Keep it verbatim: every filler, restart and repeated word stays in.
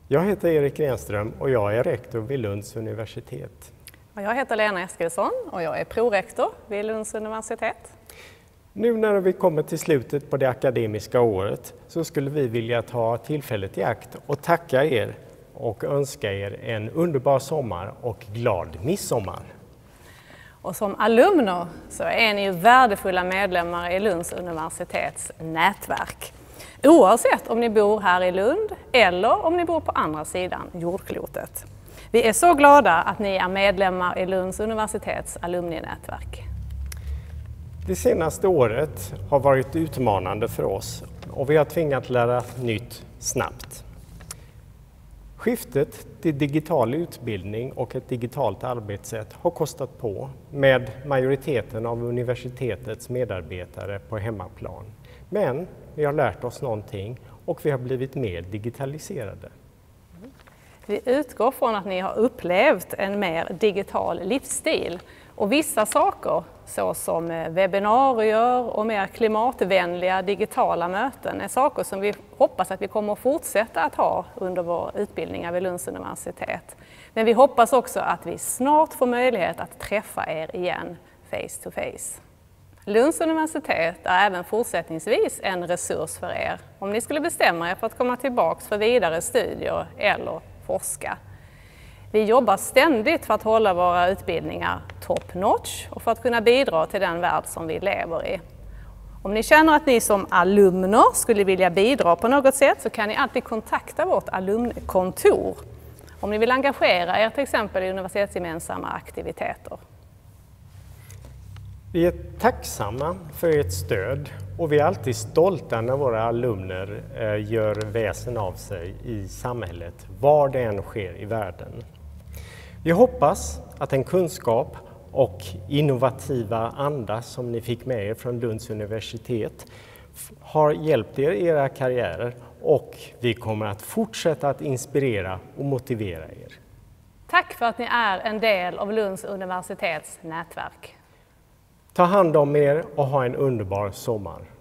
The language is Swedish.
Jag heter Erik Renström och jag är rektor vid Lunds universitet. Och jag heter Lena Eskilsson och jag är prorektor vid Lunds universitet. Nu när vi kommer till slutet på det akademiska året så skulle vi vilja ta tillfället i akt och tacka er och önska er en underbar sommar och glad midsommar. Och som alumner så är ni ju värdefulla medlemmar i Lunds universitets nätverk. Oavsett om ni bor här i Lund eller om ni bor på andra sidan jordklotet. Vi är så glada att ni är medlemmar i Lunds universitets alumninätverk. Det senaste året har varit utmanande för oss och vi har tvingats lära nytt snabbt. Skiftet till digital utbildning och ett digitalt arbetssätt har kostat på med majoriteten av universitetets medarbetare på hemmaplan. Men vi har lärt oss någonting och vi har blivit mer digitaliserade. Vi utgår från att ni har upplevt en mer digital livsstil och vissa saker såsom webbinarier och mer klimatvänliga digitala möten är saker som vi hoppas att vi kommer att fortsätta att ha under vår utbildning vid Lunds universitet. Men vi hoppas också att vi snart får möjlighet att träffa er igen face to face. Lunds universitet är även fortsättningsvis en resurs för er om ni skulle bestämma er för att komma tillbaka för vidare studier eller forska. Vi jobbar ständigt för att hålla våra utbildningar top notch och för att kunna bidra till den värld som vi lever i. Om ni känner att ni som alumner skulle vilja bidra på något sätt så kan ni alltid kontakta vårt alumnkontor om ni vill engagera er till exempel i universitetsgemensamma aktiviteter. Vi är tacksamma för ert stöd och vi är alltid stolta när våra alumner gör väsen av sig i samhället, var det än sker i världen. Vi hoppas att en kunskap och innovativa anda som ni fick med er från Lunds universitet har hjälpt er i era karriärer och vi kommer att fortsätta att inspirera och motivera er. Tack för att ni är en del av Lunds universitets nätverk. Ta hand om er och ha en underbar sommar.